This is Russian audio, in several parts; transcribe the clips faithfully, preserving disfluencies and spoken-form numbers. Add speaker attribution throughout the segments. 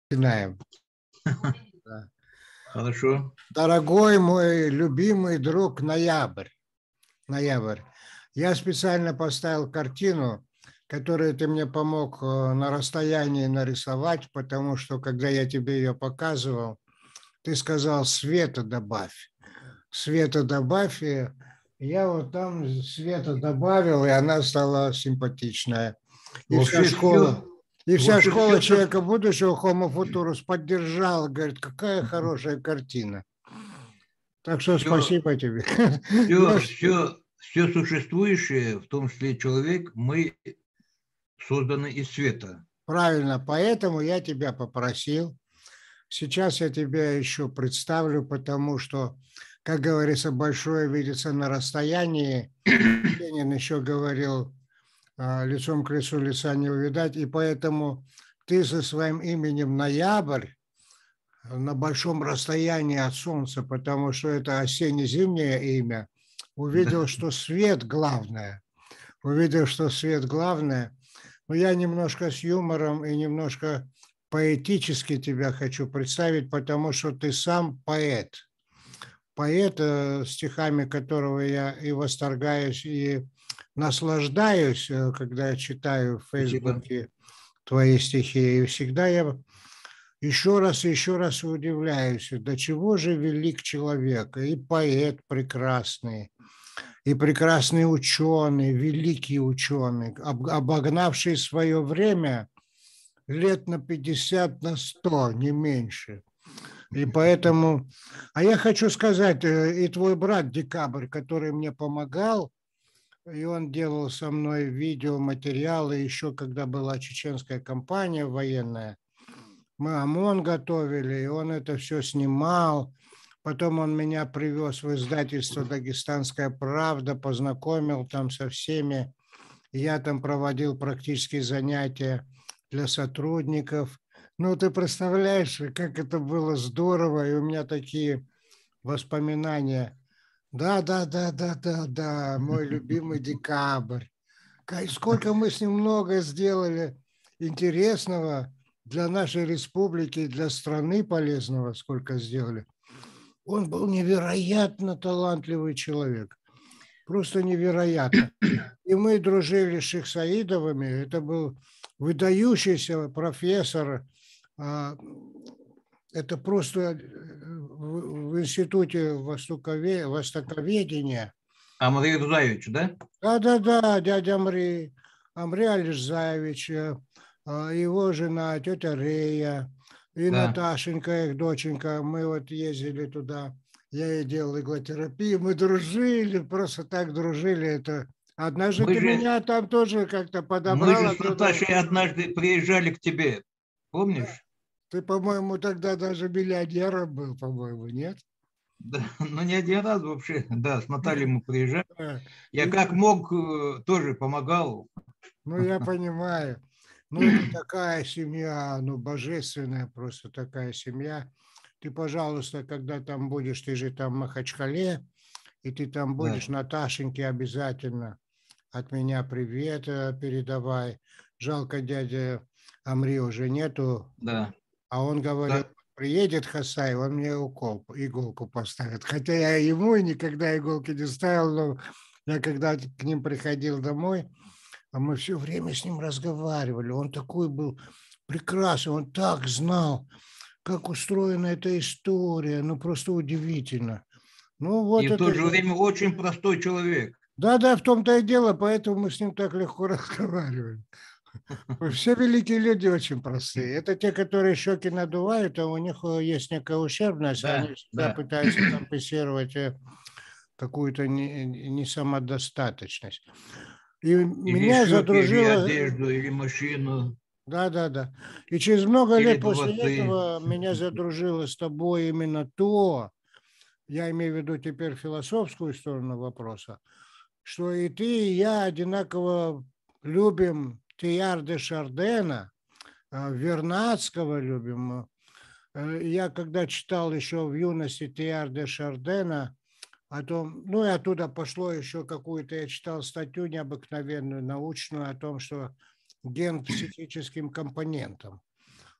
Speaker 1: Начинаем. Да.
Speaker 2: Хорошо.
Speaker 1: Дорогой мой любимый друг Ноябрь, Ноябрь, я специально поставил картину, которую ты мне помог на расстоянии нарисовать, потому что, когда я тебе ее показывал, ты сказал: света добавь, света добавь, и я вот там света добавил, и она стала симпатичная. И
Speaker 2: Вообще
Speaker 1: вся школа...
Speaker 2: все,
Speaker 1: И вся
Speaker 2: вообще
Speaker 1: школа
Speaker 2: все,
Speaker 1: человека будущего Homo Futurus поддержала, говорит, какая хорошая картина. Так что
Speaker 2: все,
Speaker 1: спасибо тебе. Я...
Speaker 2: все, все, все существующее, в том числе человек, мы созданы из света.
Speaker 1: Правильно, поэтому я тебя попросил. Сейчас я тебя еще представлю, потому что, как говорится, большое видится на расстоянии. Ленин еще говорил, лицом к лицу лица не увидать, и поэтому ты со своим именем Ноябрь на большом расстоянии от солнца, потому что это осенне-зимнее имя, увидел, да. что свет главное. Увидел, что свет главное. Но я немножко с юмором и немножко поэтически тебя хочу представить, потому что ты сам поэт. Поэт, стихами которого я и восторгаюсь, и наслаждаюсь, когда я читаю в Фейсбуке твои стихи. И всегда я еще раз и еще раз удивляюсь, до чего же велик человек, и поэт прекрасный, и прекрасный ученый, великий ученый, обогнавший свое время лет на пятьдесят, на сто, не меньше. И поэтому, а я хочу сказать, и твой брат Декабрь, который мне помогал, и он делал со мной видеоматериалы еще, когда была чеченская кампания военная, мы ОМОН готовили, и он это все снимал. Потом он меня привез в издательство «Дагестанская правда», познакомил там со всеми. Я там проводил практические занятия для сотрудников. Ну, ты представляешь, как это было здорово, и у меня такие воспоминания. Да, да, да, да, да, да, мой любимый Декабрь. Сколько мы с ним много сделали интересного для нашей республики, для страны полезного, сколько сделали. Он был невероятно талантливый человек, просто невероятно. И мы дружили с Шейх Саидовыми, это был выдающийся профессор, это просто в институте востоковедения.
Speaker 2: Амри Рузаевич, да?
Speaker 1: Да-да-да, дядя Амри, Амри Алишзаевич, его жена, тетя Рея, и да. Наташенька, их доченька, мы вот ездили туда, я ей делал иглотерапию, мы дружили, просто так дружили, это... Однажды мы ты же, меня там тоже как-то подобрал.
Speaker 2: Мы же с Наташей однажды приезжали к тебе, помнишь?
Speaker 1: Ты, по-моему, тогда даже миллионером был, по-моему, нет?
Speaker 2: Да, ну не один раз вообще, да, с Натальей мы приезжали. Я как мог тоже помогал.
Speaker 1: Ну, я понимаю. Ну, это такая семья, ну, божественная просто такая семья. Ты, пожалуйста, когда там будешь, ты же там в Махачкале, и ты там будешь, да. Наташеньке обязательно от меня привет передавай. Жалко, дядя Амри уже нету.
Speaker 2: Да.
Speaker 1: А он говорил, да. приедет Хасай, он мне укол, иголку поставит. Хотя я ему никогда иголки не ставил, но я когда к ним приходил домой, а мы все время с ним разговаривали. Он такой был прекрасный, он так знал, как устроена эта история. Ну, просто удивительно. Ну, вот
Speaker 2: и
Speaker 1: это...
Speaker 2: в то же время очень простой человек.
Speaker 1: Да-да, в том-то и дело, поэтому мы с ним так легко разговариваем. Все великие люди очень простые. Это те, которые щеки надувают, а у них есть некая ущербность, да, они всегда да. пытаются компенсировать какую-то несамодостаточность. И
Speaker 2: или
Speaker 1: меня
Speaker 2: щеки,
Speaker 1: задружило...
Speaker 2: или одежду, или машину.
Speaker 1: Да, да, да. И через много
Speaker 2: или
Speaker 1: лет после
Speaker 2: дворцы.
Speaker 1: этого меня задружило с тобой именно то, я имею в виду теперь философскую сторону вопроса, что и ты, и я одинаково любим Теяр де Шардена, Вернадского любим. Я когда читал еще в юности Теяр де Шардена, о том, ну и оттуда пошло еще какую-то, я читал статью необыкновенную, научную, о том, что ген психическим компонентом.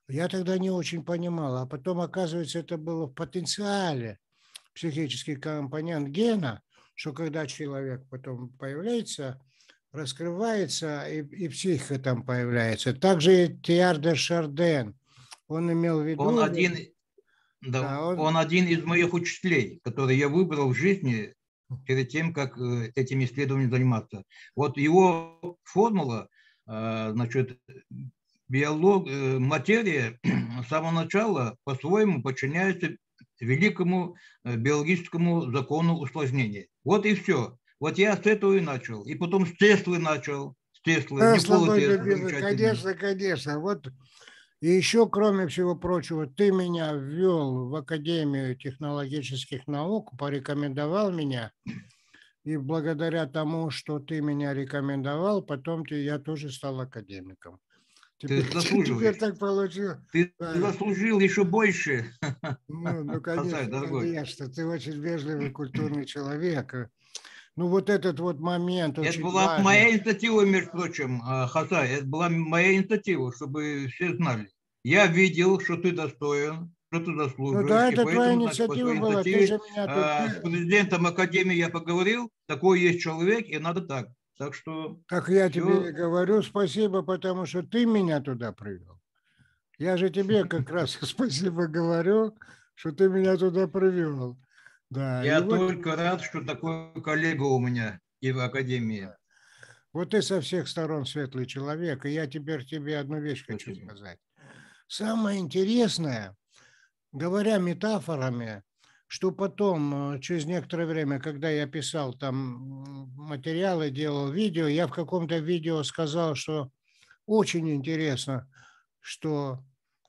Speaker 1: Я тогда не очень понимал, а потом, оказывается, это было в потенциале, психический компонент гена, что когда человек потом появляется, раскрывается, и, и психика там появляется. Также и Теилхар де Шарден, он имел в
Speaker 2: Он
Speaker 1: виду...
Speaker 2: один, да,
Speaker 1: Да, он,
Speaker 2: он один из моих учителей, который я выбрал в жизни перед тем, как э, этим исследованием заниматься. Вот его формула, э, значит, биолог, э, материя с самого начала по-своему подчиняется великому э, биологическому закону усложнения. Вот и все. Вот я с этого и начал. И потом с Теслы начал. С Теслы.
Speaker 1: Тесла,
Speaker 2: Никола
Speaker 1: мой
Speaker 2: Тесла,
Speaker 1: любимый,
Speaker 2: замечательный.
Speaker 1: конечно, конечно. Вот и еще, кроме всего прочего, ты меня ввел в Академию технологических наук, порекомендовал меня, и благодаря тому, что ты меня рекомендовал, потом ты, я тоже стал академиком.
Speaker 2: Ты
Speaker 1: Теперь, теперь
Speaker 2: заслуживаешь.
Speaker 1: так получилось.
Speaker 2: Ты
Speaker 1: Да.
Speaker 2: заслужил еще больше.
Speaker 1: Ну, ну,
Speaker 2: Хасай,
Speaker 1: конечно,
Speaker 2: дорогой.
Speaker 1: конечно, ты очень вежливый, культурный человек. Ну, вот этот вот момент
Speaker 2: Это
Speaker 1: очень
Speaker 2: была
Speaker 1: важный.
Speaker 2: моя инициатива, между прочим, а, Хасай, это была моя инициатива, чтобы все знали. Я видел, что ты достоин, что ты
Speaker 1: Ну
Speaker 2: заслуживаешь,
Speaker 1: да,
Speaker 2: и
Speaker 1: это твоя
Speaker 2: поэтому, значит, по
Speaker 1: инициатива
Speaker 2: своей
Speaker 1: была. Ты же
Speaker 2: инициативе
Speaker 1: меня тут...
Speaker 2: а, с
Speaker 1: ты-
Speaker 2: президентом Академии я поговорил, такой есть человек, и надо так. Так что
Speaker 1: Как я тебе и
Speaker 2: все,
Speaker 1: говорю, спасибо, потому что ты меня туда привел. Я же тебе как раз спасибо говорю, что ты меня туда привел. Да, и
Speaker 2: я
Speaker 1: вот,
Speaker 2: только рад, что такой коллега у меня и в Академии.
Speaker 1: вот ты со всех сторон светлый человек, и я теперь тебе одну вещь хочу
Speaker 2: Спасибо.
Speaker 1: сказать. Самое интересное, говоря метафорами, что потом, э, через некоторое время, когда я писал там м, материалы, делал видео, я в каком-то видео сказал, что очень интересно, что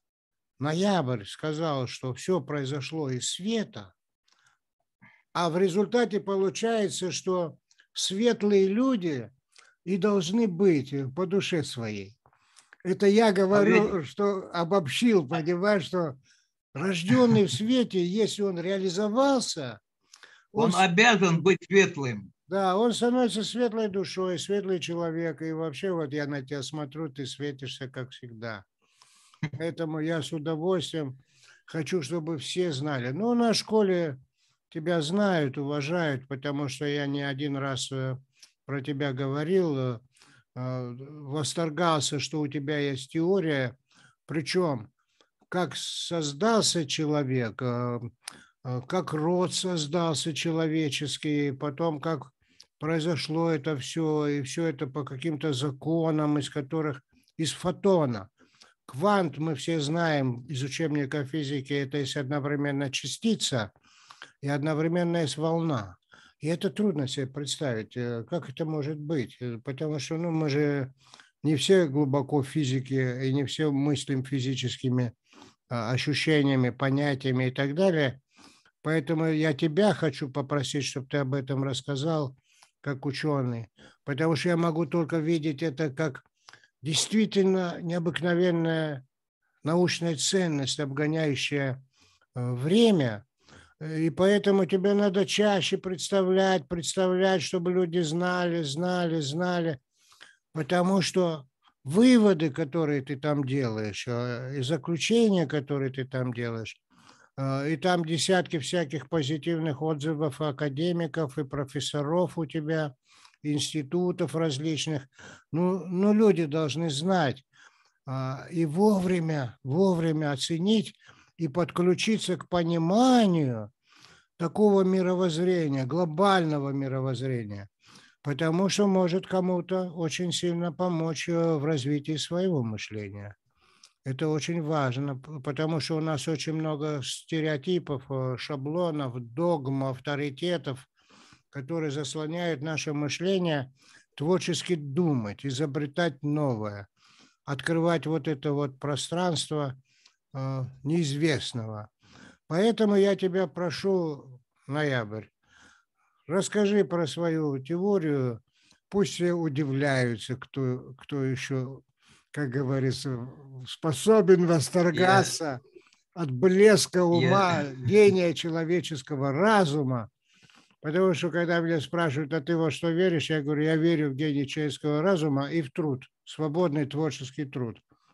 Speaker 1: Ноябрь сказал, что все произошло из света, а в результате получается, что светлые люди и должны быть по душе своей. Это я
Speaker 2: А ведь
Speaker 1: говорю, что обобщил, понимаешь, что рожденный в свете, если он реализовался, он,
Speaker 2: он обязан быть светлым.
Speaker 1: да, он становится светлой душой, светлый человек. И вообще вот я на тебя смотрю, ты светишься, как всегда. Поэтому я с удовольствием хочу, чтобы все знали. Ну, на школе тебя знают, уважают, потому что я не один раз э, про тебя говорил, э, э, восторгался, что у тебя есть теория. Причем, как создался человек, э, э, как род создался человеческий, потом как произошло это все, и все это по каким-то законам, из которых, из фотона. Квант, мы все знаем из учебника физики, это есть одновременно частица и одновременно есть волна. И это трудно себе представить, э, как это может быть, э, потому что ну, мы же не все глубоко в физике и не все мыслим физическими а, ощущениями, понятиями и так далее. Поэтому я тебя хочу попросить, чтобы ты об этом рассказал, как ученый, потому что я могу только видеть это как действительно необыкновенная научная ценность, обгоняющая э, время, и поэтому тебе надо чаще представлять, представлять, чтобы люди знали, знали, знали, потому что выводы, которые ты там делаешь, э, и заключения, которые ты там делаешь, э, и там десятки всяких позитивных отзывов академиков и профессоров у тебя, институтов различных, ну, ну люди должны знать, и вовремя, вовремя оценить и подключиться к пониманию такого мировоззрения, глобального мировоззрения, потому что может кому-то очень сильно помочь в развитии своего мышления. Это очень важно, потому что у нас очень много стереотипов, шаблонов, догм, авторитетов, которые заслоняют наше мышление творчески думать, изобретать новое, открывать вот это вот пространство э, неизвестного. Поэтому я тебя прошу, Ноябрь, расскажи про свою теорию, пусть все удивляются, кто, кто еще, как говорится, способен
Speaker 2: Я,
Speaker 1: восторгаться от блеска
Speaker 2: я,
Speaker 1: ума, гения человеческого разума. Потому что, когда меня спрашивают, а ты во что веришь, я говорю, я верю в гений человеческого разума и в труд, свободный творческий труд.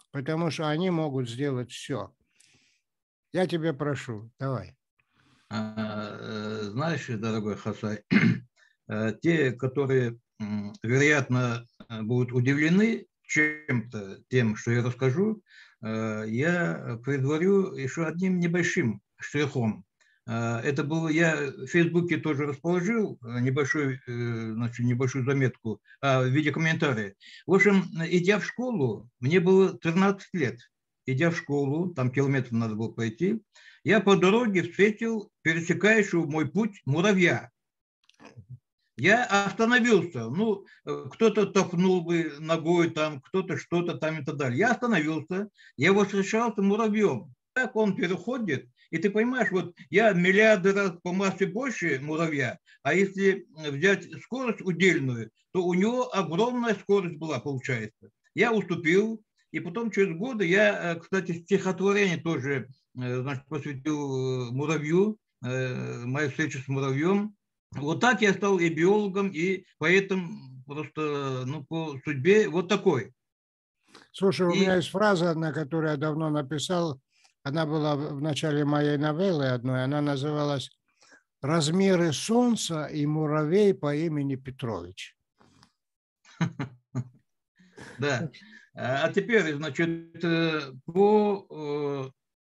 Speaker 1: потому что они могут сделать все. Я тебя прошу, давай.
Speaker 2: Знаешь, дорогой Хасай, те, которые, вероятно, будут удивлены чем-то, тем, что я расскажу, я предварю еще одним небольшим штрихом. Это было, я в Фейсбуке тоже расположил небольшой, значит, небольшую заметку а, в виде комментария. В общем, идя в школу, мне было тринадцать лет. Идя в школу, там километр надо было пройти, я по дороге встретил пересекающего мой путь муравья. Я остановился, ну, кто-то толкнул бы ногой там, кто-то что-то там и так далее. Я остановился, я восхищался муравьем. Так он переходит, и ты понимаешь, вот я миллиарды раз по массе больше муравья, а если взять скорость удельную, то у него огромная скорость была, получается. Я уступил, и потом через годы я, кстати, стихотворение тоже, значит, посвятил муравью, моей встрече с муравьем. Вот так я стал и биологом, и поэтому просто, ну, по судьбе вот такой.
Speaker 1: Слушай, у
Speaker 2: и...
Speaker 1: меня есть фраза одна, которую я давно написал. Она была в начале моей новеллы одной. Она называлась «Размеры солнца и муравей по имени Петрович».
Speaker 2: Да. А теперь, значит, по...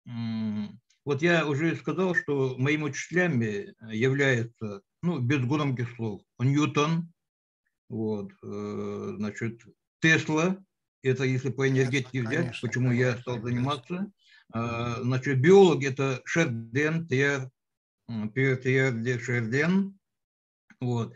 Speaker 2: Вот я уже сказал, что моими учителями являются, ну, без громких слов, Ньютон, вот, значит, Тесла, это если по энергетике взять,
Speaker 1: конечно,
Speaker 2: почему
Speaker 1: конечно,
Speaker 2: я стал
Speaker 1: конечно.
Speaker 2: заниматься. Значит, биологи это Шерден, Тьер, Пьер Шерден, вот.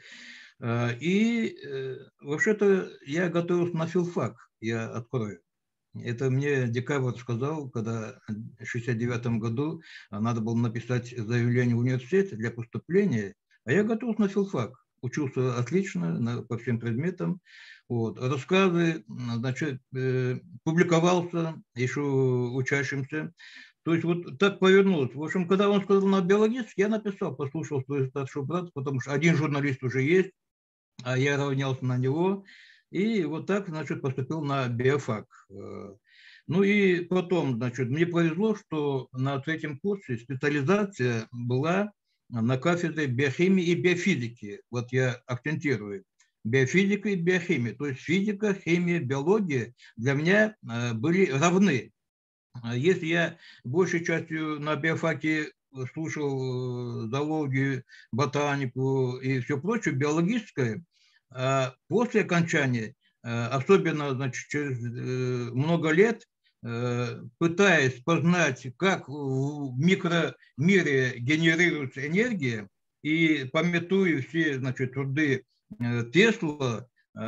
Speaker 2: И вообще-то я готовился на филфак, я открою. Это мне декабрь сказал, когда в шестьдесят девятом году надо было написать заявление в университет для поступления, а я готовился на филфак. Учился отлично на, по всем предметам. Вот. Рассказы, значит, э, публиковался еще учащимся. То есть вот так повернулось. В общем, когда он сказал на биологический, я написал, послушал свой старший брат, потому что один журналист уже есть, а я равнялся на него. И вот так, значит, поступил на биофак. Ну и потом, значит, мне повезло, что на третьем курсе специализация была на кафедре биохимии и биофизики. Вот я акцентирую. Биофизика и биохимия. То есть физика, химия, биология для меня были равны. Если я большей частью на биофаке слушал зоологию, ботанику и все прочее, биологическое, после окончания, особенно, значит, через много лет, пытаясь познать, как в микромире генерируется энергия, и памятуя все, значит, труды Тесла,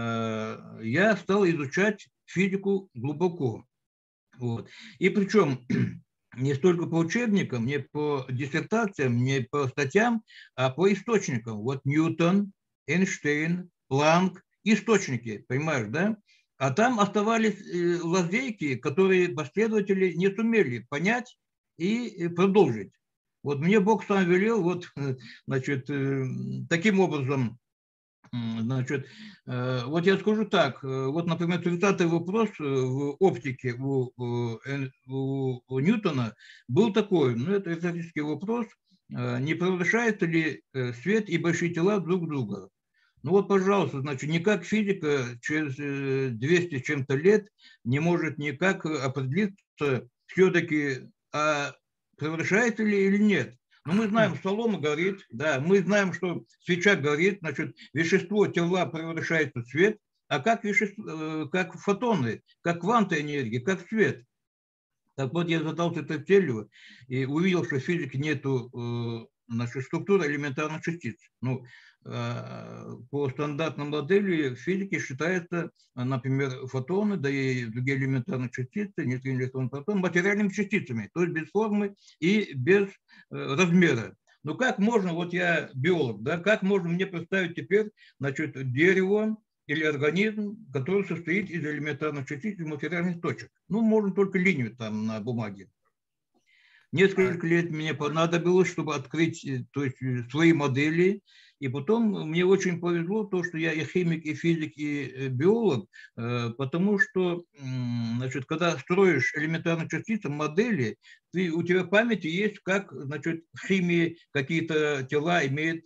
Speaker 2: я стал изучать физику глубоко. Вот. И причем не столько по учебникам, не по диссертациям, не по статьям, а по источникам. Вот Ньютон, Эйнштейн, Планк, источники, понимаешь, да? А там оставались лазейки, которые последователи не сумели понять и продолжить. Вот мне Бог сам велел, вот, значит, таким образом, значит, вот я скажу так, вот, например, тридцатый вопрос в оптике у, у, у Ньютона был такой, ну, это риторический вопрос, не превращают ли свет и большие тела друг друга? Ну вот, пожалуйста, значит, никак физика через двести чем-то лет не может никак определиться все-таки, а превращается ли или нет. Но мы знаем, солома горит, да, мы знаем, что свеча горит, значит, вещество тела превращается в свет, а как, вещество, как фотоны, как кванты энергии, как свет. Так вот, я задался этой целью и увидел, что в физике нету нашей структуры элементарных частиц. Ну, по стандартной модели физики считается, например, фотоны, да и другие элементарные частицы, нейтрино, электрон, протон, материальными частицами, то есть без формы и без размера. Ну как можно, вот я биолог, да, как можно мне представить теперь, значит, дерево или организм, который состоит из элементарных частиц и материальных точек? Ну, можно только линию там на бумаге. Несколько лет мне понадобилось, чтобы открыть, то есть, свои модели. И потом мне очень повезло то, что я и химик, и физик, и биолог, потому что, значит, когда строишь элементарные частицы, модели, ты, у тебя в памяти есть, как, значит, в химии какие-то тела имеют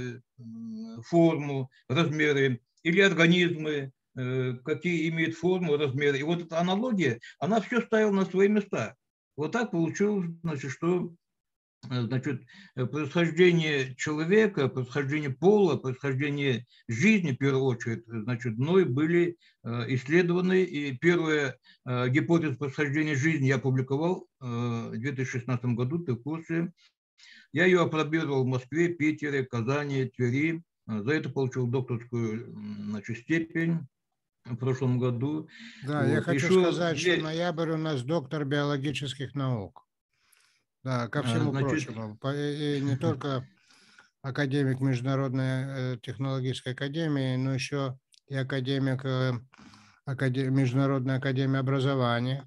Speaker 2: форму, размеры, или организмы, какие имеют форму, размеры. И вот эта аналогия, она все ставила на свои места. Вот так получилось, значит, что, значит, происхождение человека, происхождение пола, происхождение жизни, в первую очередь, значит, мной были исследованы. И первая гипотеза происхождения жизни я опубликовал в две тысячи шестнадцатом году, ты в курсе. Я ее опробировал в Москве, Питере, Казани, Твери. За это получил докторскую, значит, степень в прошлом году.
Speaker 1: Да,
Speaker 2: вот.
Speaker 1: я хочу
Speaker 2: Еще
Speaker 1: сказать,
Speaker 2: две...
Speaker 1: что ноябрь у нас доктор биологических наук. Да, ко всему
Speaker 2: Значит...
Speaker 1: прочему. И не только академик Международной технологической академии, но еще и академик академ... Международной академии образования.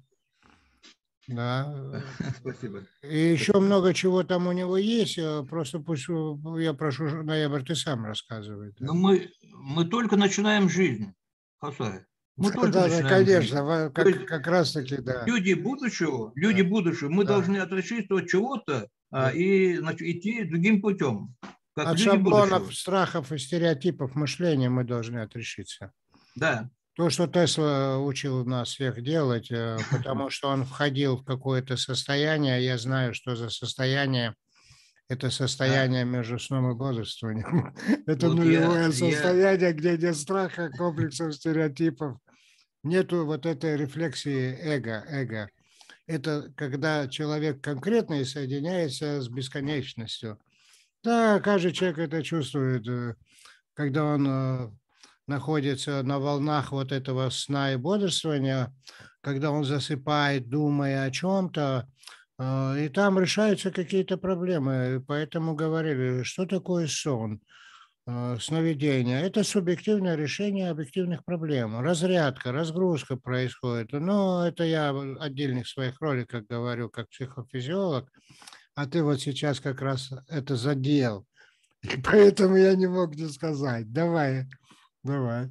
Speaker 1: Да.
Speaker 2: Спасибо.
Speaker 1: И еще Спасибо. Много чего там у него есть. Просто пусть, я прошу, Ноябрь, ты сам рассказывай. Да.
Speaker 2: Но мы, мы только начинаем жизнь, Хасай. Мы
Speaker 1: да,
Speaker 2: только
Speaker 1: да,
Speaker 2: начинаем
Speaker 1: конечно,
Speaker 2: жизнь.
Speaker 1: как, как раз таки, да.
Speaker 2: Люди будущего, люди да. будущего, мы да. должны отречься от чего-то да. и, значит, идти другим путем. Как
Speaker 1: от
Speaker 2: люди
Speaker 1: шаблонов,
Speaker 2: будущего.
Speaker 1: страхов и стереотипов мышления мы должны отрешиться.
Speaker 2: Да.
Speaker 1: То, что Тесла учил нас всех делать, потому что он входил в какое-то состояние, я знаю, что за состояние, это состояние да. между сном и бодрствованием. Это вот нулевое я, состояние, я... где нет страха, комплексов, стереотипов. Нету вот этой рефлексии эго, эго. Это когда человек конкретно соединяется с бесконечностью. Да, каждый человек это чувствует, когда он находится на волнах вот этого сна и бодрствования, когда он засыпает, думая о чем-то, и там решаются какие-то проблемы. Поэтому говорили, что такое сон, сновидение. Это субъективное решение объективных проблем. Разрядка, разгрузка происходит. Но это я в отдельных своих роликах говорю как психофизиолог, а ты вот сейчас как раз это задел. И поэтому я не мог не сказать. Давай. Давай.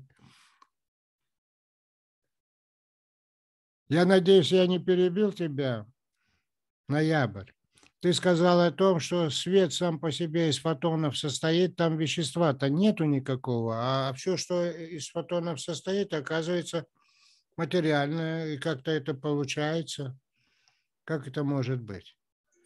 Speaker 1: Я надеюсь, я не перебил тебя, Ноябрь. Ты сказал о том, что свет сам по себе из фотонов состоит, там вещества-то нету никакого, а все, что из фотонов состоит, оказывается материальное, и как-то это получается. Как это может быть?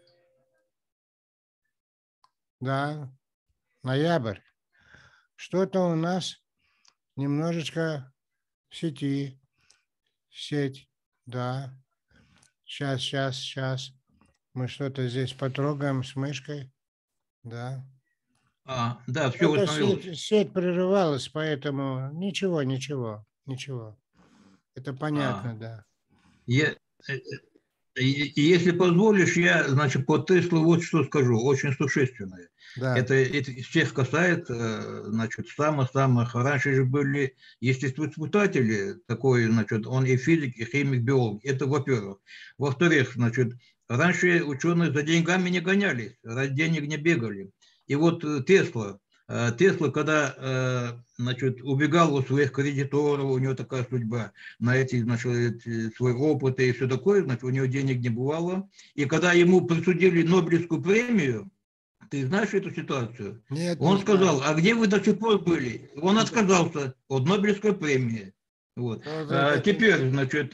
Speaker 1: Да, Ноябрь. Что-то у нас немножечко в сети. Сеть, да. Сейчас, сейчас, сейчас. Мы что-то здесь потрогаем с мышкой. Да.
Speaker 2: А, да, все восстановилось.
Speaker 1: Сеть, сеть прерывалась, поэтому ничего, ничего, ничего. Это понятно, а, да.
Speaker 2: Я, и, если позволишь, я, значит, по Теслу вот что скажу, очень существенное. Да. Это, это всех касается, значит, самых-самых. Раньше же были естествоиспытатели, такой, значит, он и физик, и химик, биолог. Это во-первых. Во-вторых, значит, раньше ученые за деньгами не гонялись, ради денег не бегали. И вот Тесла, Тесла, когда, значит, убегал у своих кредиторов, у него такая судьба, на эти, значит, свой опыт и все такое, значит, у него денег не бывало. И когда ему присудили Нобелевскую премию, ты знаешь эту ситуацию?
Speaker 1: Нет,
Speaker 2: он
Speaker 1: не
Speaker 2: сказал,
Speaker 1: знаю.
Speaker 2: а где вы до сих пор были? Он отказался от Нобелевской премии. Вот. А, теперь, значит...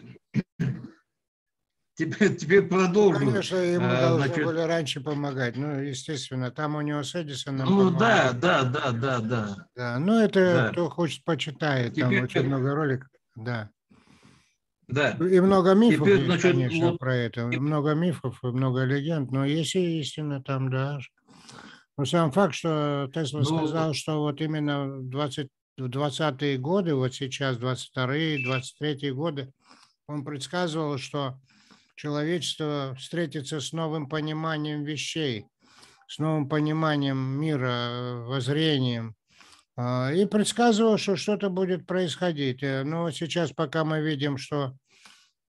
Speaker 2: Теперь, теперь продолжу.
Speaker 1: Ну, конечно, ему
Speaker 2: а,
Speaker 1: должны
Speaker 2: значит,
Speaker 1: были раньше помогать. Ну, естественно, там у него с Эдисоном
Speaker 2: Ну,
Speaker 1: помогали.
Speaker 2: да, да, да, да, да.
Speaker 1: Да, ну, это
Speaker 2: да.
Speaker 1: кто хочет, почитает.
Speaker 2: Теперь,
Speaker 1: там очень много роликов. Да.
Speaker 2: Да.
Speaker 1: И много мифов
Speaker 2: Теперь,
Speaker 1: есть,
Speaker 2: значит,
Speaker 1: конечно,
Speaker 2: вот...
Speaker 1: про это. И много мифов, и много легенд, но есть и истина там, да. Но сам факт, что Тесла ну... сказал, что вот именно в двадцатые годы, вот сейчас двадцать вторые, двадцать третьи годы, он предсказывал, что человечество встретится с новым пониманием вещей, с новым пониманием мира, воззрением. И предсказывал, что что-то будет происходить. Но сейчас, пока мы видим, что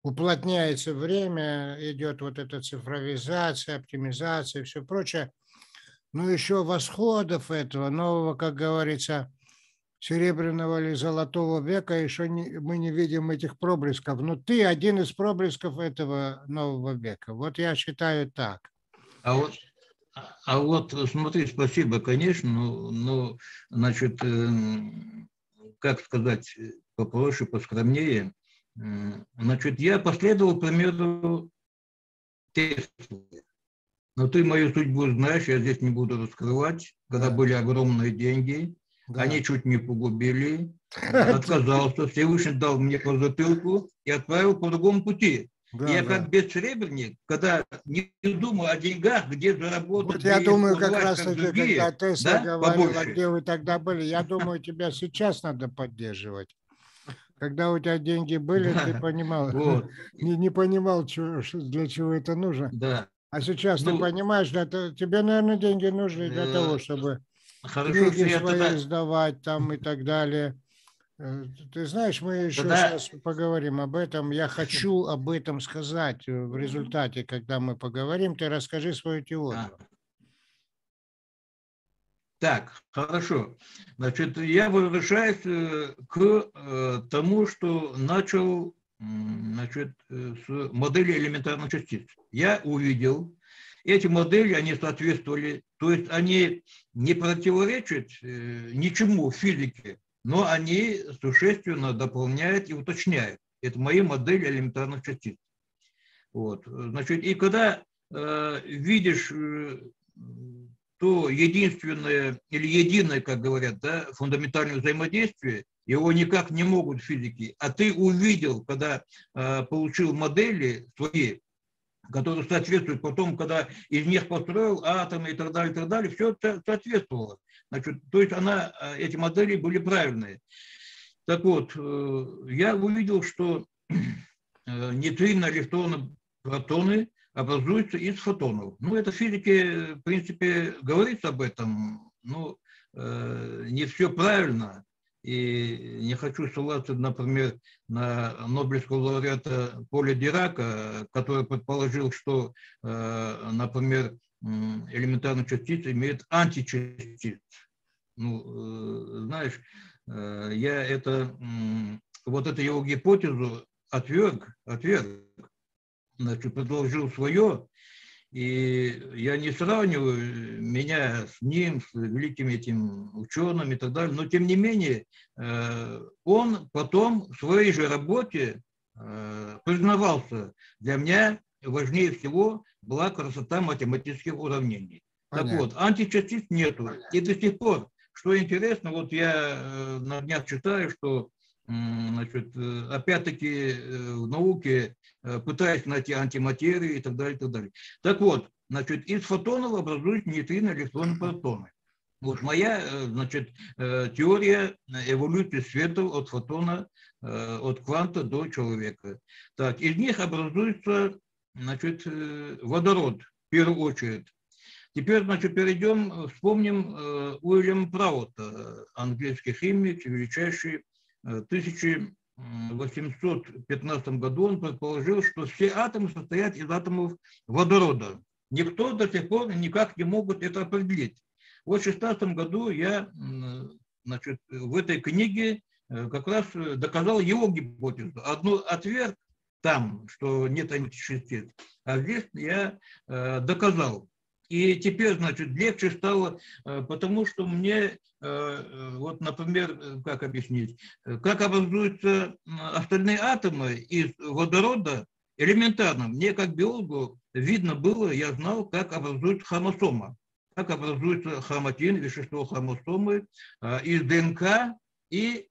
Speaker 1: уплотняется время, идет вот эта цифровизация, оптимизация и все прочее. Но еще восходов этого нового, как говорится, серебряного или золотого века еще не, мы не видим этих проблесков. Но ты один из проблесков этого нового века. Вот я считаю так.
Speaker 2: А вот, а вот смотри, спасибо, конечно, но, но значит, как сказать, попроще, поскромнее, значит, я последовал примеру Теслы. Но ты мою судьбу знаешь, я здесь не буду раскрывать. Когда да. были огромные деньги, да. они чуть не погубили, отказался, Всевышний дал мне по затылку и отправил по другому пути. Да, я да. как бессребренник, когда не думаю о деньгах, где заработать.
Speaker 1: Вот я думаю, как раз таки, другие, когда Тесла да? говорила, побольше. Где вы тогда были, я думаю, тебя сейчас надо поддерживать. Когда у тебя деньги были, да. ты понимал, вот. не, не понимал, что, для чего это нужно.
Speaker 2: Да.
Speaker 1: А сейчас ну, ты понимаешь, для, тебе, наверное, деньги нужны для э, того, чтобы
Speaker 2: хорошо,
Speaker 1: книги
Speaker 2: что
Speaker 1: свои
Speaker 2: тогда...
Speaker 1: сдавать там и так далее. Ты знаешь, мы еще тогда... сейчас поговорим об этом. Я хочу об этом сказать в результате, когда мы поговорим. Ты расскажи свою теорию.
Speaker 2: А. Так, хорошо. Значит, я возвращаюсь к тому, что начал значит, с модели элементарных частиц. Я увидел, эти модели, они соответствовали, то есть они не противоречат ничему в физике, но они существенно дополняют и уточняют. Это мои модели элементарных частиц. Вот. Значит, и когда э, видишь э, то единственное или единое, как говорят, да, фундаментальное взаимодействие, его никак не могут физики, а ты увидел, когда э, получил модели свои, которые соответствуют потом, когда из них построил атомы и так далее, и так далее, все это соответствовало. Значит, то есть она, эти модели были правильные. Так вот, э, я увидел, что э, нейтрино, электроны, протоны образуются из фотонов. Ну, это в физике, в принципе, говорится об этом, но э, не все правильно. И не хочу ссылаться, например, на Нобелевского лауреата Поля Дирака, который предположил, что, э, например, элементарные частицы имеют античастицы. Ну, э, знаешь, э, я это, э, вот эту его гипотезу отверг, отверг. Значит, предложил свое, и я не сравниваю меня с ним, с великими этим ученым и так далее, но тем не менее он потом в своей же работе признавался, для меня важнее всего была красота математических уравнений. Понятно. Так вот, античастиц нету, и до сих пор, что интересно, вот я на днях читаю, что значит, опять-таки в науке пытаясь найти антиматерию и так далее, и так далее. Так вот, значит, из фотонов образуют нейтрино, электроны, протоны. Вот моя, значит, теория эволюции света от фотона, от кванта до человека. Так, из них образуется, значит, водород, в первую очередь. Теперь, значит, перейдем, вспомним Уильям Праута, английский химик, величайший, тысячи в восемьсот пятнадцатом году он предположил, что все атомы состоят из атомов водорода. Никто до сих пор никак не могут это определить. Вот в шестнадцатом году я, значит, в этой книге как раз доказал его гипотезу. Одну отверг там, что нет античастиц, а здесь я доказал. И теперь, значит, легче стало, потому что мне, вот, например, как объяснить, как образуются остальные атомы из водорода элементарно. Мне, как биологу, видно было, я знал, как образуется хромосома, как образуется хроматин, вещество хромосомы из ДНК и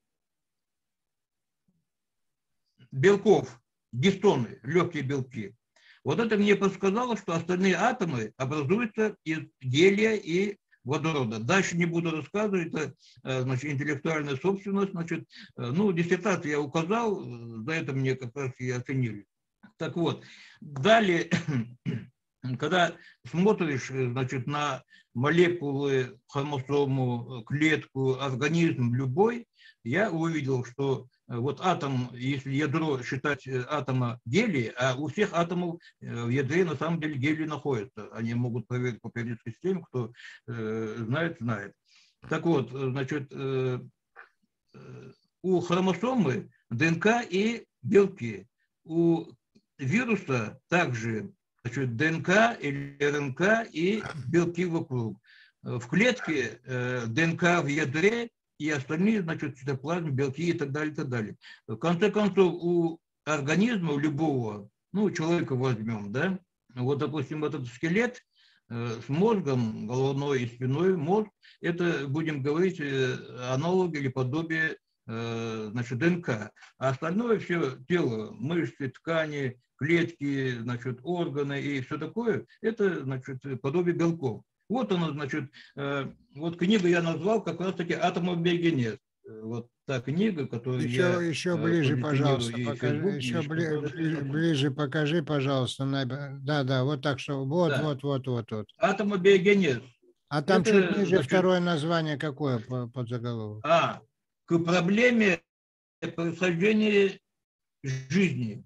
Speaker 2: белков, гистоны, легкие белки. Вот это мне подсказало, что остальные атомы образуются из гелия и водорода. Дальше не буду рассказывать, это, значит, интеллектуальная собственность, значит, ну, диссертацию я указал, за это мне как раз и оценили. Так вот, далее, когда смотришь, значит, на молекулы, хромосому, клетку, организм любой, я увидел, что вот атом, если ядро считать атома гелий, а у всех атомов в ядре на самом деле гелий находится. Они могут проверить по периодической системе, кто э, знает, знает. Так вот, значит, э, у хромосомы ДНК и белки. У вируса также, значит, ДНК или РНК и белки вокруг. В клетке э, ДНК в ядре и остальные, значит, цитоплазм, белки и так далее, и так далее. В конце концов, у организма, у любого, ну, человека возьмем, да, вот, допустим, этот скелет э, с мозгом, головной и спиной, мозг, это, будем говорить, э, аналог или подобие э, значит, ДНК. А остальное все тело, мышцы, ткани, клетки, значит, органы и все такое, это, значит, подобие белков. Вот оно, значит, э, вот книгу я назвал как раз-таки «Атомобиогенез». Вот та книга, которую
Speaker 1: Еще,
Speaker 2: я
Speaker 1: еще
Speaker 2: э,
Speaker 1: ближе,
Speaker 2: позиционирую
Speaker 1: пожалуйста,
Speaker 2: и в
Speaker 1: покажи,
Speaker 2: Фейсбуке,
Speaker 1: еще
Speaker 2: и
Speaker 1: бли,
Speaker 2: которая
Speaker 1: бли,
Speaker 2: достаточно...
Speaker 1: ближе покажи, пожалуйста. На, да, да, вот так что, вот,
Speaker 2: Да.
Speaker 1: вот, вот, вот, вот.
Speaker 2: Атомобиогенез.
Speaker 1: А там чуть
Speaker 2: Это,
Speaker 1: ниже
Speaker 2: значит,
Speaker 1: второе название какое по, под заголовок?
Speaker 2: а, к проблеме происхождения жизни.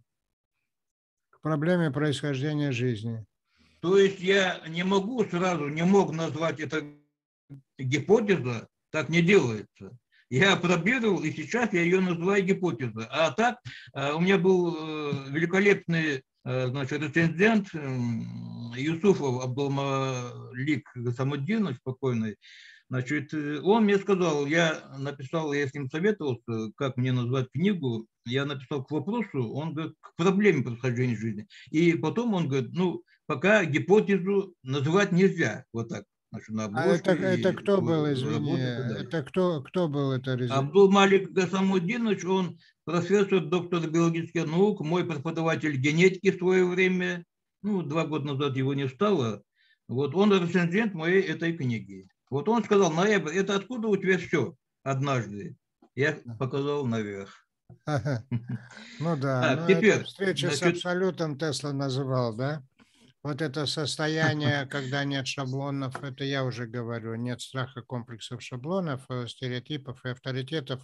Speaker 1: К проблеме происхождения жизни.
Speaker 2: То есть я не могу сразу, не мог назвать это гипотеза, так не делается. Я опробировал, и сейчас я ее называю гипотеза. А так у меня был великолепный, значит, рецензент Юсуфов Абдулмалик Гасамуддинович, спокойный. Значит, он мне сказал, я написал, я с ним советовался, как мне назвать книгу, я написал к вопросу, он говорит, к проблеме происхождения жизни. И потом он говорит, ну, пока гипотезу называть нельзя, вот так. Значит, на
Speaker 1: А это,
Speaker 2: обложке
Speaker 1: это
Speaker 2: и
Speaker 1: кто был, извини,
Speaker 2: работы и так далее.
Speaker 1: это кто, кто был это результат?
Speaker 2: Абдулмалик Гасамуддинович, он профессор, доктор биологических наук, мой преподаватель генетики в свое время, ну, два года назад его не стало, вот он рецензент моей этой книги. Вот он сказал, ноябрь, это откуда у тебя все однажды? Я показал наверх.
Speaker 1: Ну да,
Speaker 2: Так,
Speaker 1: но это
Speaker 2: теперь,
Speaker 1: встреча с
Speaker 2: значит,
Speaker 1: абсолютом Тесла называл, да? Вот это состояние, когда нет шаблонов, это я уже говорю, нет страха комплексов шаблонов, стереотипов и авторитетов.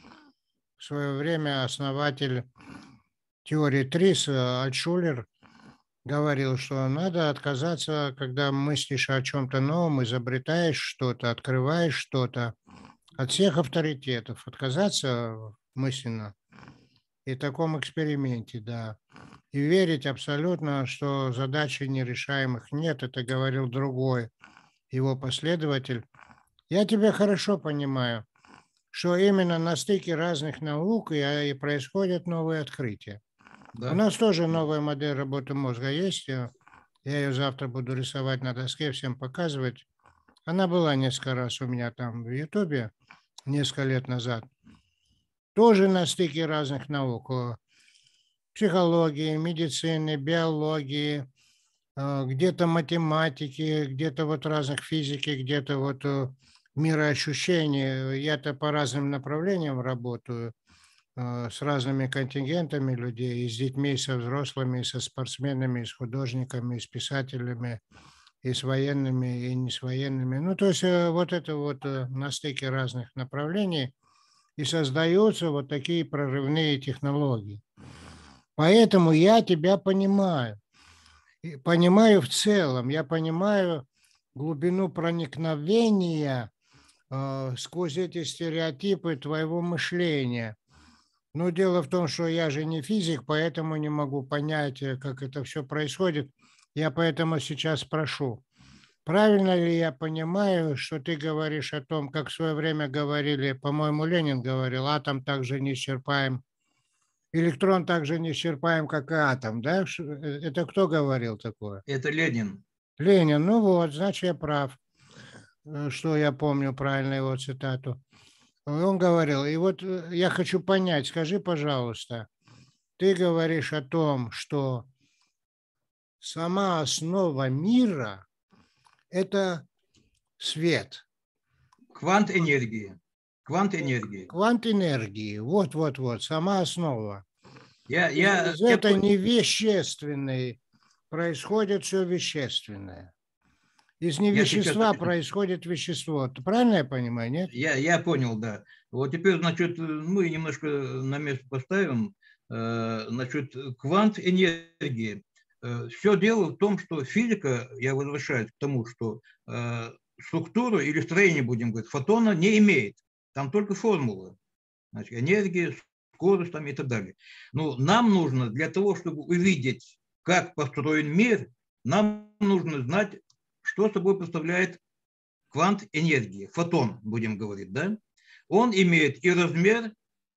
Speaker 1: В свое время основатель теории ТРИС Альтшулер говорил, что надо отказаться, когда мыслишь о чем-то новом, изобретаешь что-то, открываешь что-то, от всех авторитетов, отказаться мысленно и в таком эксперименте, да. И верить абсолютно, что задачи нерешаемых нет, это говорил другой его последователь. Я тебя хорошо понимаю, что именно на стыке разных наук и, и происходят новые открытия.
Speaker 2: да.
Speaker 1: У нас тоже новая модель работы мозга есть. Я ее завтра буду рисовать на доске, всем показывать. Она была несколько раз у меня там в Ютубе, несколько лет назад. Тоже на стыке разных наук. Психологии, медицины, биологии, где-то математики, где-то вот разных физики, где-то вот мироощущения. Я-то по разным направлениям работаю, с разными контингентами людей, и с детьми, и со взрослыми, и со спортсменами, и с художниками, и с писателями, и с военными, и не с военными. Ну, то есть вот это вот на стыке разных направлений и создаются вот такие прорывные технологии. Поэтому я тебя понимаю. Понимаю в целом. Я понимаю глубину проникновения э, сквозь эти стереотипы твоего мышления. Но дело в том, что я же не физик, поэтому не могу понять, как это все происходит. Я поэтому сейчас спрошу. Правильно ли я понимаю, что ты говоришь о том, как в свое время говорили, по-моему, Ленин говорил, атом также неисчерпаем, электрон также неисчерпаем, как и атом, да? Это кто говорил такое?
Speaker 2: Это Ленин.
Speaker 1: Ленин, ну вот, значит, я прав, что я помню правильно его цитату. Он говорил, и вот я хочу понять, скажи, пожалуйста, ты говоришь о том, что сама основа мира – это свет.
Speaker 2: Квант энергии. Квант энергии.
Speaker 1: Квант энергии, вот-вот-вот, сама основа.
Speaker 2: Я, я
Speaker 1: Из этой
Speaker 2: такой...
Speaker 1: невещественной происходит все вещественное. Из
Speaker 2: Я сейчас
Speaker 1: невещества происходит вещество. Ты правильно я понимаю, нет?
Speaker 2: Я, я понял, да. Вот теперь, значит, мы немножко на место поставим. Э, Значит, квант энергии. Э, Все дело в том, что физика, я возвращаюсь к тому, что э, структуру или строение, будем говорить, фотона не имеет. Там только формула. Значит, энергия, скорость там и так далее. Но нам нужно для того, чтобы увидеть, как построен мир, нам нужно знать, что собой представляет квант энергии, фотон, будем говорить, да? Он имеет и размер,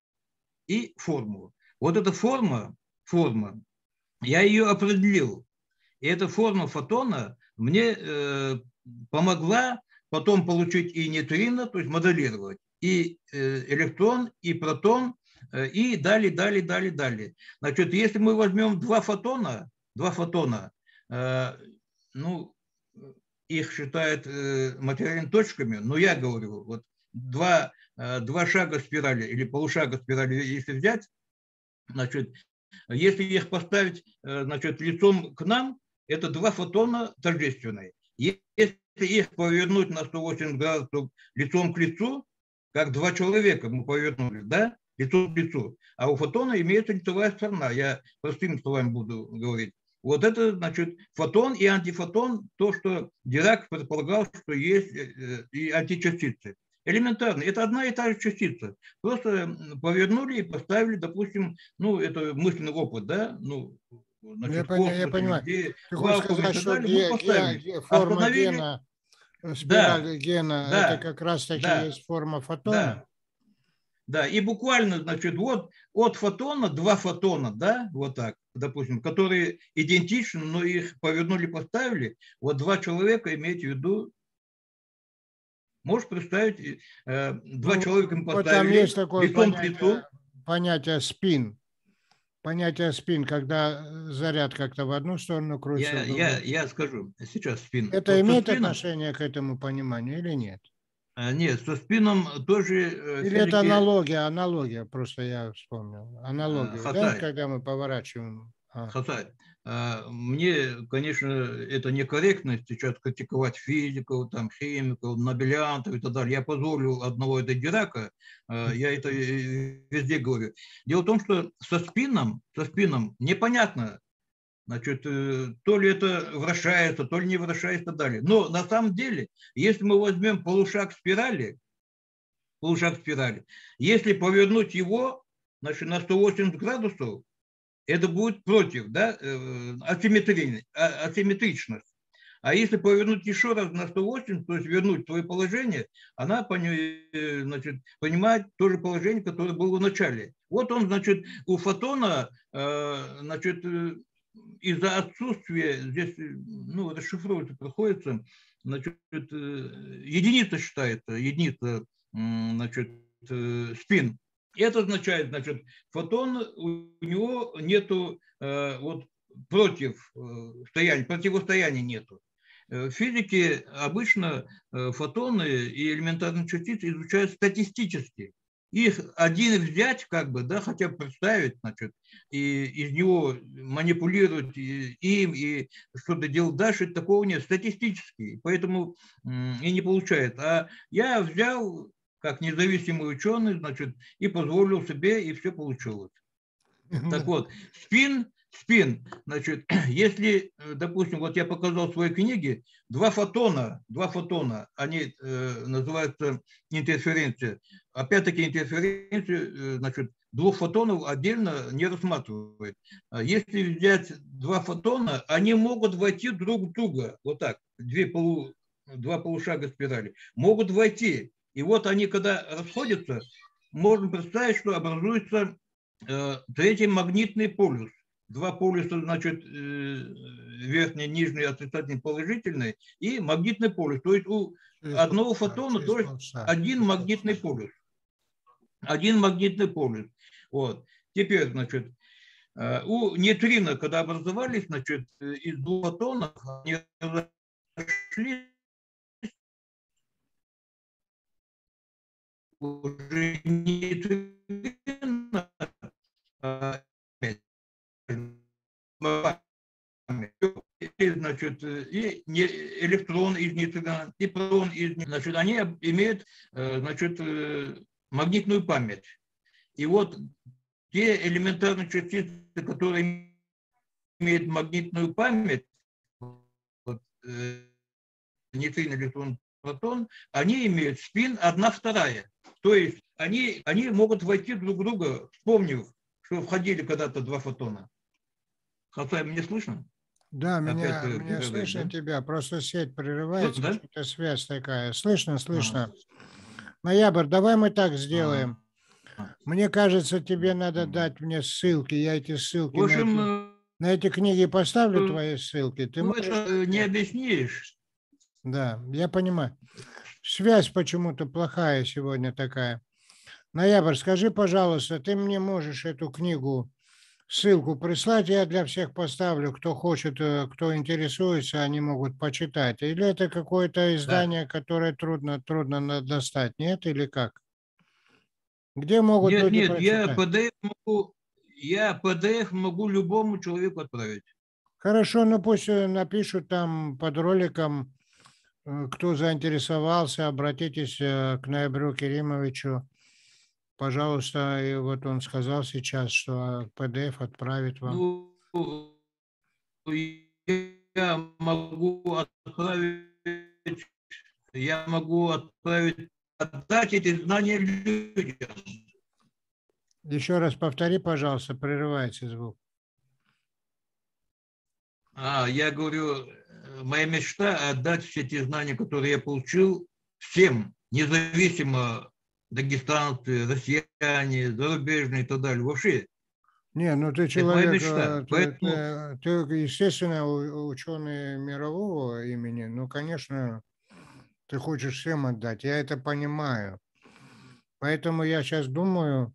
Speaker 2: и форму. Вот эта форма, форма, я ее определил. И эта форма фотона мне э, помогла потом получить и нейтрино, то есть моделировать, и э, электрон, и протон, э, и далее, далее, далее, далее. Значит, если мы возьмем два фотона, два фотона, э, ну, их считают э, материальными точками, но я говорю, вот два, э, два шага спирали или полушага спирали, если взять, значит, если их поставить, э, значит, лицом к нам, это два фотона тождественные. Если их повернуть на сто восемьдесят градусов лицом к лицу, как два человека мы повернули, да, лицом к лицу, а у фотона имеется лицевая сторона, я простыми словами буду говорить. Вот это, значит, фотон и антифотон, то, что Дирак предполагал, что есть и античастицы. Элементарно, это одна и та же частица. Просто повернули и поставили, допустим, ну, это мысленный опыт, да, ну, значит,
Speaker 1: Я,
Speaker 2: в
Speaker 1: поня, я
Speaker 2: космосе,
Speaker 1: понимаю.
Speaker 2: где,
Speaker 1: Ты
Speaker 2: в
Speaker 1: хочешь
Speaker 2: вакууме и
Speaker 1: сказать,
Speaker 2: так
Speaker 1: что
Speaker 2: далее, мы
Speaker 1: ге, ге,
Speaker 2: поставили,
Speaker 1: ге- форма
Speaker 2: остановили,
Speaker 1: гена,
Speaker 2: да,
Speaker 1: спираль гена, это
Speaker 2: да,
Speaker 1: как раз-таки
Speaker 2: да,
Speaker 1: есть форма фотона?
Speaker 2: да. Да, и буквально, значит, вот от фотона, два фотона, да, вот так, допустим, которые идентичны, но их повернули, поставили, вот два человека, имейте в виду, можешь представить, э, два
Speaker 1: Ну,
Speaker 2: человека мы
Speaker 1: вот там есть
Speaker 2: поставили
Speaker 1: такое
Speaker 2: лицом к
Speaker 1: понятие,
Speaker 2: лицу.
Speaker 1: понятие спин. Понятие спин, когда заряд как-то в одну сторону крутится,
Speaker 2: Я,
Speaker 1: в
Speaker 2: я,
Speaker 1: другую.
Speaker 2: я скажу сейчас спин.
Speaker 1: Это
Speaker 2: Вот со
Speaker 1: имеет
Speaker 2: спином,
Speaker 1: отношение к этому пониманию или нет?
Speaker 2: э, нет, со спином тоже э,
Speaker 1: Или это
Speaker 2: физики
Speaker 1: аналогия, аналогия, просто я вспомнил.
Speaker 2: э,
Speaker 1: Аналогию, да,
Speaker 2: Хасай,
Speaker 1: когда мы поворачиваем. А.
Speaker 2: Хасай, э, мне, конечно, это некорректно сейчас критиковать физиков, там, химиков, нобелиантов и так далее. Я позволю одного этого Дирака, э, я это э, везде говорю. Дело в том, что со спином, со спином непонятно, значит, э, то ли это вращается, то ли не вращается и так далее. Но на самом деле, если мы возьмем полушаг спирали, полушаг спирали, если повернуть его, значит, на сто восемьдесят градусов, это будет против, да, э, асимметри- а- асимметричность. А если повернуть еще раз на сто восемьдесят, то есть вернуть свое положение, она пони- э, значит, понимает то же положение, которое было в начале. Вот он, значит, у фотона, э, значит, э, из-за отсутствия, здесь, э, ну, расшифровывать приходится, значит, э, единица считается, единица, м, значит, э, спин. Это означает, значит, фотон, у него нету э, вот против э, стояния, противостояния нету. Э, В физике обычно э, фотоны и элементарные частицы изучают статистически. Их один взять, как бы, да, хотя бы представить, значит, и из него манипулировать и- им и что-то делать дальше, такого нет, статистически. Поэтому м, и не получает. А я взял как независимый ученый, значит, и позволил себе, и все получилось. Так вот, спин, спин, значит, если, э, допустим, вот я показал в своей книге, два фотона, два фотона, они э, называются интерференция. Опять-таки интерференцию, э, значит, двух фотонов отдельно не рассматривают. А если взять два фотона, они могут войти друг в друга, вот так, две полу, два полушага спирали, могут войти. И вот они, когда расходятся, можно представить, что образуется э, третий магнитный полюс. Два полюса, значит, э, верхний, нижний, отрицательный, положительный, и магнитный полюс. То есть у
Speaker 1: Через
Speaker 2: одного
Speaker 1: полшага,
Speaker 2: фотона
Speaker 1: через
Speaker 2: тоже
Speaker 1: полшага,
Speaker 2: один
Speaker 1: через
Speaker 2: магнитный
Speaker 1: полшага.
Speaker 2: полюс. Один магнитный полюс. Вот. Теперь, значит, э, у нейтрино, когда образовались, значит, э, из двух фотонов, они разошлись уже нейтрино, а, значит, и электрон из нейтрина, и протон из нейтрина. Значит, они имеют, значит, магнитную память. И вот те элементарные частицы, которые имеют магнитную память, вот, э, нейтрин, электрон, протон, они имеют спин одна вторая. То есть они, они могут войти друг в друга, вспомнив, что входили когда-то два фотона. Хасай, мне слышно?
Speaker 1: Да, меня,
Speaker 2: Опять,
Speaker 1: меня слышно
Speaker 2: да?
Speaker 1: тебя, просто сеть прерывается,
Speaker 2: Да?
Speaker 1: что-то связь такая. Слышно, слышно.
Speaker 2: Ага.
Speaker 1: Ноябрь, давай мы так сделаем.
Speaker 2: Ага.
Speaker 1: Мне кажется, тебе надо дать мне ссылки. Я эти ссылки
Speaker 2: В общем,
Speaker 1: на эти, на эти книги поставлю,
Speaker 2: э,
Speaker 1: твои ссылки. Ты
Speaker 2: ну,
Speaker 1: можешь...
Speaker 2: это не объяснишь.
Speaker 1: Да, я понимаю. Связь почему-то плохая сегодня такая. Ноябрь, скажи, пожалуйста, ты мне можешь эту книгу, ссылку прислать, я для всех поставлю, кто хочет, кто интересуется, они могут почитать. Или это какое-то издание,
Speaker 2: Да.
Speaker 1: которое трудно, трудно достать, нет, или как? Где могут
Speaker 2: Нет,
Speaker 1: люди
Speaker 2: нет, я
Speaker 1: прочитать?
Speaker 2: пи ди эф могу, я пи ди эф могу любому человеку отправить.
Speaker 1: Хорошо, ну пусть напишут там под роликом, кто заинтересовался, обратитесь к Ноябрю Керимовичу. Пожалуйста, и вот он сказал сейчас, что пи ди эф отправит вам.
Speaker 2: Ну, я могу отправить, я могу отправить, отдать эти знания людям.
Speaker 1: Еще раз повтори, пожалуйста, прерывается звук.
Speaker 2: А, я говорю, моя мечта отдать все те знания, которые я получил, всем, независимо дагестанцы, россияне, зарубежные и так далее, вообще.
Speaker 1: Не, ну ты
Speaker 2: Это моя
Speaker 1: человек,
Speaker 2: мечта.
Speaker 1: ты,
Speaker 2: Поэтому...
Speaker 1: ты, ты, естественно, ученый мирового имени, ну, конечно, ты хочешь всем отдать, я это понимаю. Поэтому я сейчас думаю,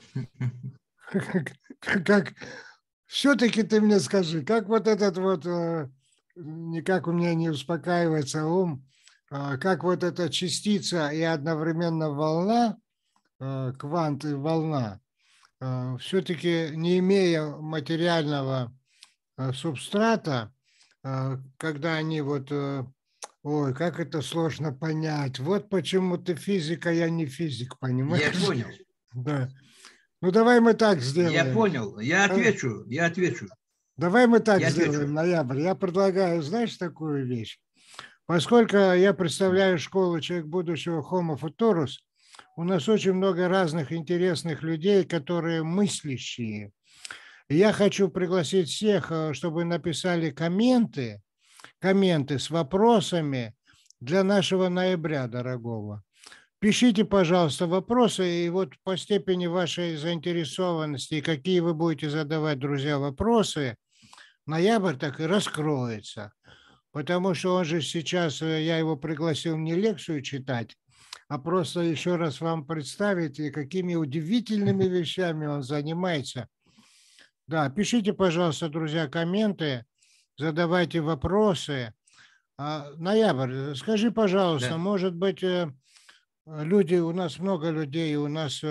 Speaker 1: как, все-таки ты мне скажи, как вот этот вот, никак у меня не успокаивается ум, как вот эта частица и одновременно волна, квант и волна, все-таки не имея материального субстрата, когда они вот, ой, как это сложно понять. Вот почему ты физик, а я не физик, понимаешь?
Speaker 2: Я понял.
Speaker 1: Да. Ну давай мы так
Speaker 2: Я
Speaker 1: сделаем.
Speaker 2: понял. Я отвечу. Я отвечу.
Speaker 1: Давай мы так
Speaker 2: Я
Speaker 1: сделаем,
Speaker 2: отвечу.
Speaker 1: Ноябрь. Я предлагаю, знаешь, такую вещь. Поскольку я представляю школу «Человек будущего» Homo Futurus, у нас очень много разных интересных людей, которые мыслящие. И я хочу пригласить всех, чтобы написали комменты, комменты с вопросами для нашего ноября дорогого. Пишите, пожалуйста, вопросы, и вот по степени вашей заинтересованности, и какие вы будете задавать, друзья, вопросы, ноябрь так и раскроется. Потому что он же сейчас, я его пригласил не лекцию читать, а просто еще раз вам представить, и какими удивительными вещами он занимается. Да, пишите, пожалуйста, друзья, комменты, задавайте вопросы. А, Ноябрь, скажи, пожалуйста,
Speaker 2: Да.
Speaker 1: может быть, люди, у нас много людей, у нас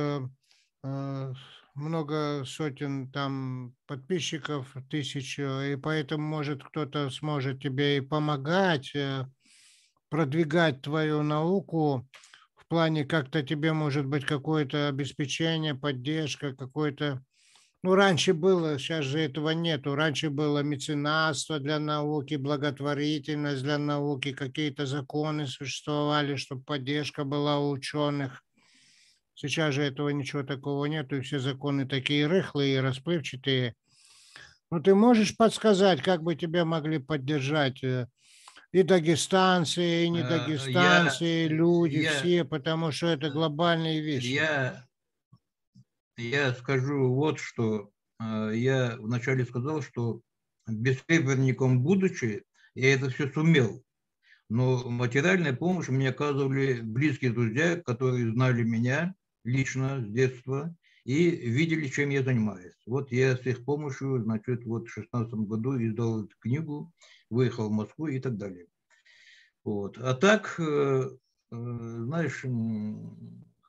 Speaker 1: много сотен там подписчиков, тысяч, и поэтому, может, кто-то сможет тебе и помогать, продвигать твою науку в плане как-то тебе, может быть, какое-то обеспечение, поддержка, какое-то... Ну, раньше было, сейчас же этого нету. Раньше было меценатство для науки, благотворительность для науки, какие-то законы существовали, чтобы поддержка была у ученых. Сейчас же этого ничего такого нету, и все законы такие рыхлые и расплывчатые. Ну, ты можешь подсказать, как бы тебя могли поддержать и дагестанцы, и не дагестанцы,
Speaker 2: Я,
Speaker 1: и люди,
Speaker 2: я,
Speaker 1: все, потому что это глобальные вещи.
Speaker 2: Я, я скажу вот что. Я вначале сказал, что бессребренником будучи, я это все сумел. Но материальная помощь мне оказывали близкие друзья, которые знали меня лично с детства и видели, чем я занимаюсь. Вот я с их помощью, значит, вот в шестнадцатом году издал эту книгу, выехал в Москву и так далее. Вот. А так, знаешь,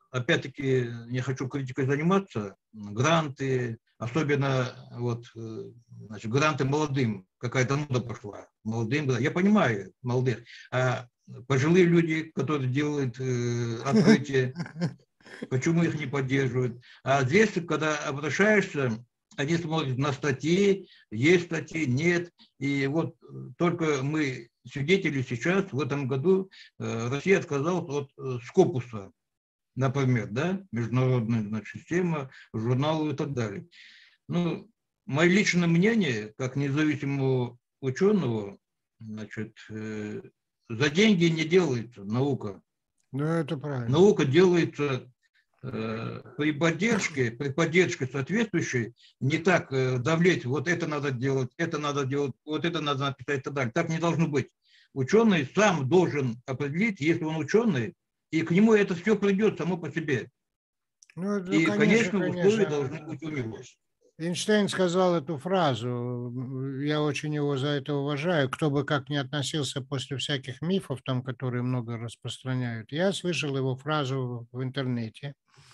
Speaker 2: опять-таки, не хочу критикой заниматься, гранты, особенно вот, значит, гранты молодым, какая-то мода пошла, молодым, я понимаю, молодых, а пожилые люди, которые делают э, открытие, почему их не поддерживают? А здесь, когда обращаешься, они смотрят на статьи, есть статьи, нет. И вот только мы свидетели сейчас, в этом году, Россия отказалась от Скопуса, например, да, международная, значит, система, журналы и так далее. Ну, мое личное мнение, как независимого ученого, значит, э, за деньги не делается наука.
Speaker 1: Ну, это правильно.
Speaker 2: Наука делается э, при поддержке, при поддержке соответствующей, не так э, давлеть, вот это надо делать, это надо делать, вот это надо написать и так далее. Так не должно быть. Ученый сам должен определить, если он ученый, и к нему это все придет само по себе.
Speaker 1: Ну, ну,
Speaker 2: и,
Speaker 1: конечно,
Speaker 2: конечно,
Speaker 1: конечно.
Speaker 2: условия должны быть у него.
Speaker 1: Эйнштейн сказал эту фразу, я очень его за это уважаю, кто бы как ни относился после всяких мифов, там, которые много распространяют. Я слышал его фразу в интернете.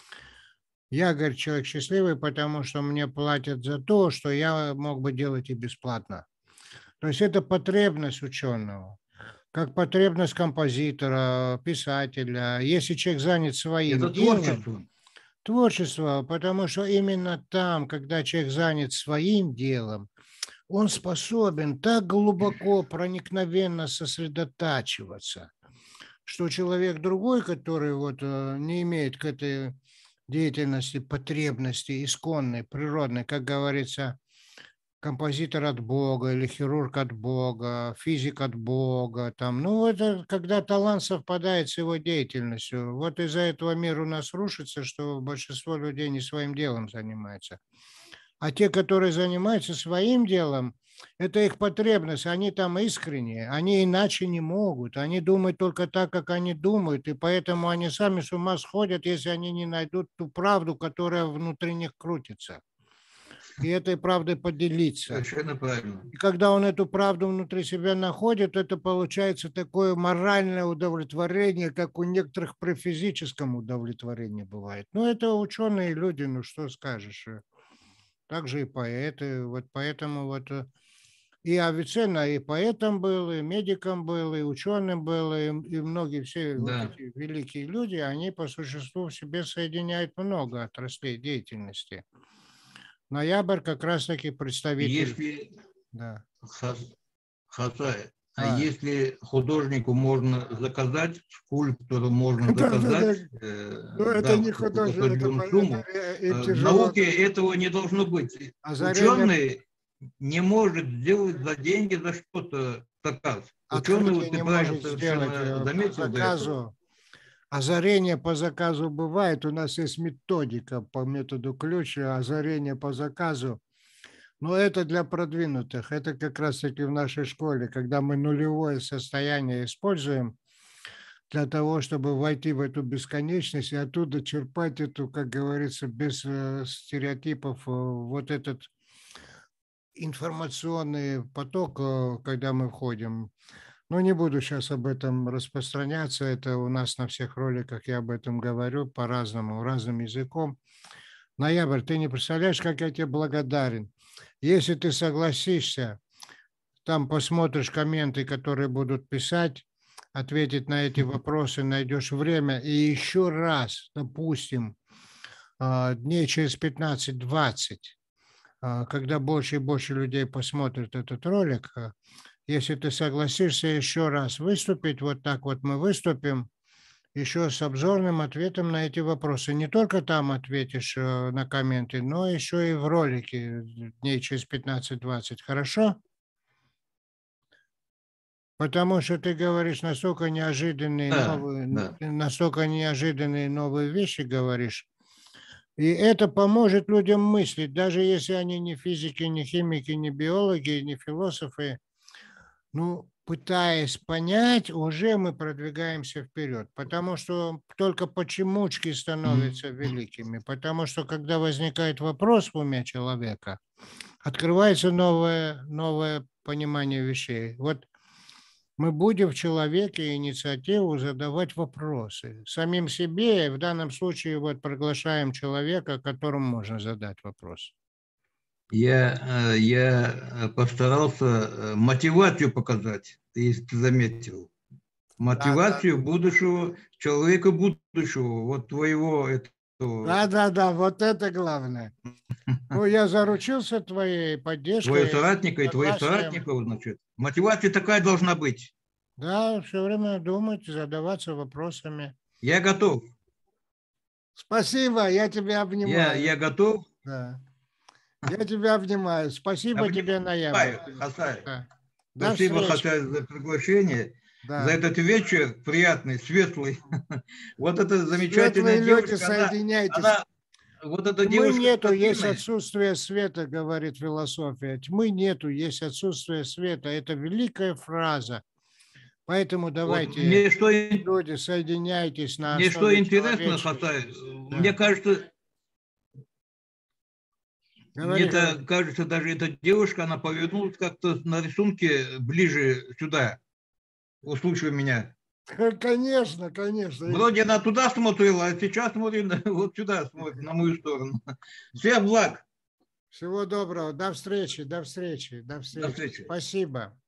Speaker 1: Я, говорит, человек счастливый, потому что мне платят за то, что я мог бы делать и бесплатно. То есть это потребность ученого, как потребность композитора, писателя. Если человек занят своим
Speaker 2: это
Speaker 1: делом...
Speaker 2: творчество.
Speaker 1: Творчество, потому что именно там, когда человек занят своим делом, он способен так глубоко, проникновенно сосредотачиваться, что человек другой, который вот не имеет к этой деятельности потребности исконной, природной, как говорится, композитор от Бога или хирург от Бога, физик от Бога. Там. Ну, это когда талант совпадает с его деятельностью. Вот из-за этого мир у нас рушится, что большинство людей не своим делом занимается. А те, которые занимаются своим делом, это их потребность, они там искренние, они иначе не могут, они думают только так, как они думают, и поэтому они сами с ума сходят, если они не найдут ту правду, которая внутри них крутится. И этой правдой поделиться.
Speaker 2: Совершенно правильно.
Speaker 1: И когда он эту правду внутри себя находит, это получается такое моральное удовлетворение, как у некоторых при физическом удовлетворении бывает. Ну, это ученые люди, ну что скажешь. Также и поэты. Вот поэтому вот и Авиценна и поэтом был, и медиком был, и ученым был, и, и многие все да. вот эти великие люди, они по существу в себе соединяют много отраслей деятельности. Ноябрь как раз-таки представитель...
Speaker 2: Если,
Speaker 1: да.
Speaker 2: Хасай, а, а если художнику можно заказать, скульптору можно заказать,
Speaker 1: ну, это не художник, это
Speaker 2: сумму, в науке этого не должно быть. Ученый не может сделать за деньги за что-то заказ. Ученый, вот ты правильно совершенно заметил до этого.
Speaker 1: Озарение по заказу бывает. У нас есть методика по методу ключа, озарение по заказу. Но это для продвинутых. Это как раз-таки в нашей школе, когда мы нулевое состояние используем для того, чтобы войти в эту бесконечность и оттуда черпать эту, как говорится, без стереотипов, вот этот информационный поток, когда мы входим. Но не буду сейчас об этом распространяться, это у нас на всех роликах я об этом говорю по-разному, разным языком. Ноябрь, ты не представляешь, как я тебе благодарен. Если ты согласишься, там посмотришь комменты, которые будут писать, ответить на эти вопросы, найдешь время, и еще раз, допустим, дней через пятнадцать-двадцать, когда больше и больше людей посмотрят этот ролик, если ты согласишься еще раз выступить, вот так вот мы выступим, еще с обзорным ответом на эти вопросы. Не только там ответишь на комменты, но еще и в ролике дней через пятнадцать-двадцать. Хорошо? Потому что ты говоришь настолько неожиданные, да, новые, да. настолько неожиданные новые вещи говоришь. И это поможет людям мыслить, даже если они не физики, не химики, не биологи, не философы. Ну, пытаясь понять, уже мы продвигаемся вперед, потому что только почемучки становятся великими, потому что когда возникает вопрос в уме человека, открывается новое, новое понимание вещей. Вот Мы будем в человеке инициативу задавать вопросы. Самим себе, в данном случае вот приглашаем человека, которому можно задать вопрос.
Speaker 2: Я, я постарался мотивацию показать, если ты заметил. Мотивацию да, да. будущего, человека будущего, вот твоего этого.
Speaker 1: Да, да, да, вот это главное. Ну, я заручился твоей поддержкой.
Speaker 2: Твои соратника и твоих соратников, значит. Мотивация такая должна быть.
Speaker 1: Да, все время думать, задаваться вопросами.
Speaker 2: Я готов.
Speaker 1: Спасибо, я тебя обнимаю.
Speaker 2: Я, я готов.
Speaker 1: Да. Я тебя обнимаю. Спасибо Обнимаю. тебе, Ноябрь.
Speaker 2: Да. Спасибо, Хасай, за приглашение. Да. За этот вечер приятный, светлый. Вот это замечательная девушка.
Speaker 1: Соединяйтесь.
Speaker 2: Она, она, вот эта
Speaker 1: Тьмы
Speaker 2: девушка
Speaker 1: нету, есть отсутствие света, говорит философия. Тьмы нету, есть отсутствие света. Это великая фраза. Поэтому давайте, вот
Speaker 2: мне что,
Speaker 1: люди, соединяйтесь на
Speaker 2: Мне что интересно, Хасай, да. Мне кажется, Говори, мне говори. кажется, даже эта девушка, она повернулась как-то на рисунке ближе сюда. Услышай меня.
Speaker 1: Конечно, конечно.
Speaker 2: Вроде она туда смотрела, а сейчас смотрит вот сюда, смотрит на мою сторону. Всем благ.
Speaker 1: Всего доброго. До встречи, до встречи, до встречи. До встречи. Спасибо.